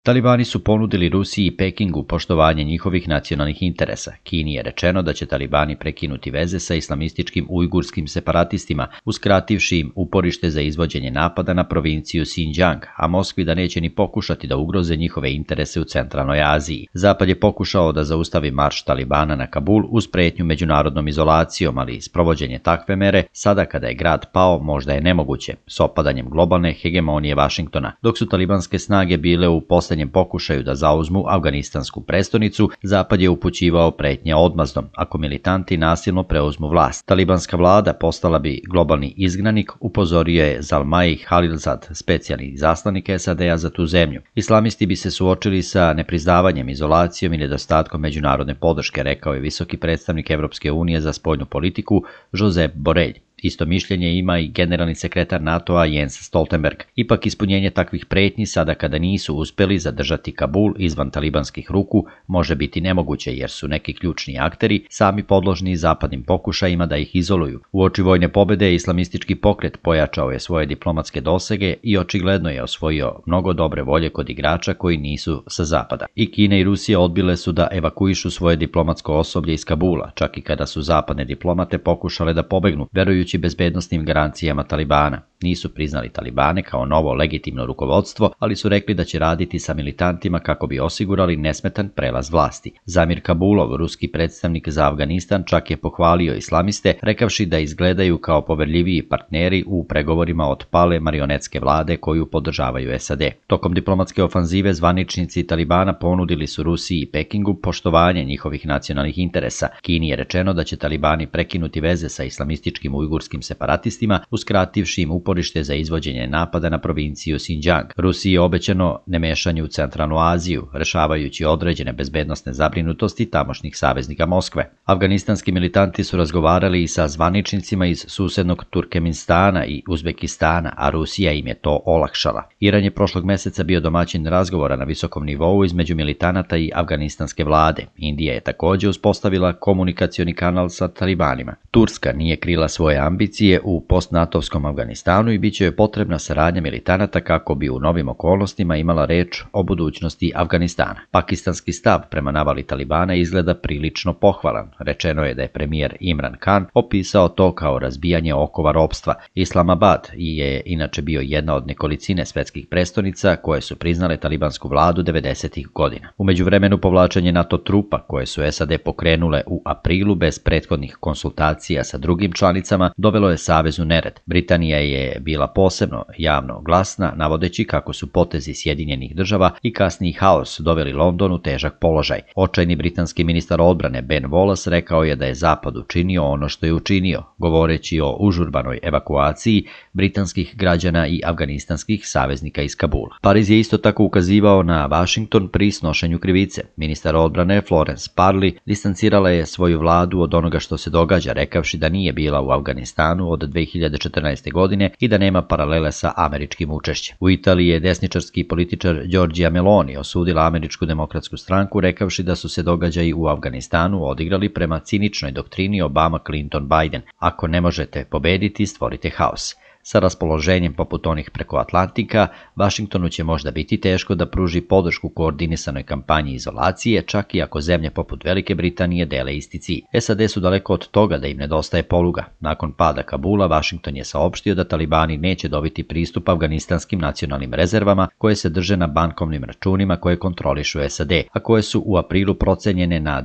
Talibani su ponudili Rusiji i Pekingu poštovanje njihovih nacionalnih interesa. Kini je rečeno da će Talibani prekinuti veze sa islamističkim ujgurskim separatistima, uskrativši im uporište za izvođenje napada na provinciju Xinjiang, a Moskvi da neće ni pokušati da ugroze njihove interese u centralnoj Aziji. Zapad je pokušao da zaustavi marš Talibana na Kabul uz pretnju međunarodnom izolacijom, ali sprovođenje takve mere, sada kada je grad pao, možda je nemoguće, s opadanjem globalne hegemonije Vašingtona. Dok su talibanske snage bile u poslednjem pokušaju da zauzmu afganistansku prestonicu, Zapad je upućivao pretnje odmazdom ako militanti nasilno preuzmu vlast. Talibanska vlada postala bi globalni izgnanik, upozorio je Zalmay Khalilzad, specijalni izaslanik SAD-a za tu zemlju. Islamisti bi se suočili sa nepriznavanjem, izolacijom i nedostatkom međunarodne podrške, rekao je visoki predstavnik Evropske unije za spoljnu politiku Josep Borrell. Isto mišljenje ima i generalni sekretar NATO-a Jens Stoltenberg. Ipak ispunjenje takvih pretnji sada kada nisu uspeli zadržati Kabul izvan talibanskih ruku može biti nemoguće jer su neki ključni akteri sami podložni zapadnim pokušajima da ih izoluju. Uoči vojne pobede islamistički pokret pojačao je svoje diplomatske dosege i očigledno je osvojio mnogo dobre volje kod igrača koji nisu sa zapada. I Kina i Rusija odbile su da evakuišu svoje diplomatsko osoblje iz Kabula, čak i kada su zapadne diplomate pokušale da pobegnu, verujući bezbednosnim garancijama Talibana. Nisu priznali Talibane kao novo legitimno rukovodstvo, ali su rekli da će raditi sa militantima kako bi osigurali nesmetan prelaz vlasti. Zamir Kabulov, ruski predstavnik za Afganistan, čak je pohvalio islamiste, rekavši da izgledaju kao poverljiviji partneri u pregovorima od pale marionetske vlade koju podržavaju SAD. Tokom diplomatske ofanzive zvaničnici Talibana ponudili su Rusiji i Pekingu poštovanje njihovih nacionalnih interesa. Kini je rečeno da će Talibani prekinuti veze sa islamističkim ujgurskim separatistima, uskrativši im uporište za izvođenje napada na provinciju Xinjiang. Rusiji je obećano nemešanje u centralnu Aziju, rešavajući određene bezbednosne zabrinutosti tamošnjih saveznika Moskve. Afganistanski militanti su razgovarali i sa zvaničnicima iz susednog Turkmenistana i Uzbekistana, a Rusija im je to olakšala. Iran je prošlog meseca bio domaćin razgovora na visokom nivou između militanata i afganistanske vlade. Indija je također uspostavila komunikacioni kanal sa Talibanima. Turska nije krila svoje ambicije u postnatovskom Afganistanu i bit će joj potrebna saradnja militanata kako bi u novim okolnostima imala reč o budućnosti Afganistana. Pakistanski stav prema navali Talibana izgleda prilično pohvalan. Rečeno je da je premijer Imran Khan opisao to kao razbijanje okova ropstva. Islamabad je inače bio jedna od nekolicine svetskih prestonica koje su priznale talibansku vladu 90. godina. U međuvremenu povlačenje NATO trupa koje su SAD pokrenule u aprilu bez prethodnih konsultacija sa drugim članicama dovelo je savez u nered. Britanija je bila posebno javno glasna, navodeći kako su potezi Sjedinjenih država i kasniji haos doveli London u težak položaj. Očajni britanski ministar odbrane Ben Wallace rekao je da je Zapad učinio ono što je učinio, govoreći o užurbanoj evakuaciji britanskih građana i afganistanskih saveznika iz Kabula. Pariz je isto tako ukazivao na Washington pri snošenju krivice. Ministar odbrane Florence Parly distancirala je svoju vladu od onoga što se događa, rekavši da nije bila u Afganistanu od 2014. godine i da nema paralele sa američkim učešćem. U Italiji je desničarski političar Giorgia Meloni osudila američku demokratsku stranku, rekavši da su se događaji u Afganistanu odigrali prema ciničnoj doktrini Obama-Clinton-Biden. Ako ne možete pobediti, stvorite haos. Sa raspoloženjem poput onih preko Atlantika, Vašingtonu će možda biti teško da pruži podršku koordinisanoj kampanji izolacije, čak i ako zemlje poput Velike Britanije dele isti cilj. SAD su daleko od toga da im nedostaje poluga. Nakon pada Kabula, Vašington je saopštio da Talibani neće dobiti pristup afganistanskim nacionalnim rezervama koje se drže na bankovnim računima koje kontrolišu SAD, a koje su u aprilu procenjene na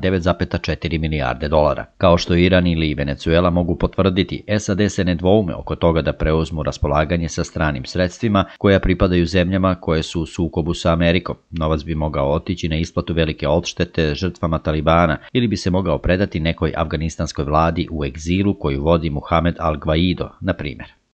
9,4 milijarde dolara. Kao što Iran ili Venezuela mogu potvrditi, SAD se ne dvoume oko toga da preuzmu raspolaganje sa stranim sredstvima koja pripadaju zemljama koje su u sukobu sa Amerikom. Novac bi mogao otići na isplatu velike odštete žrtvama Talibana ili bi se mogao predati nekoj afganistanskoj vladi u egzilu koju vodi Muhammad al-Guaido, na primjer.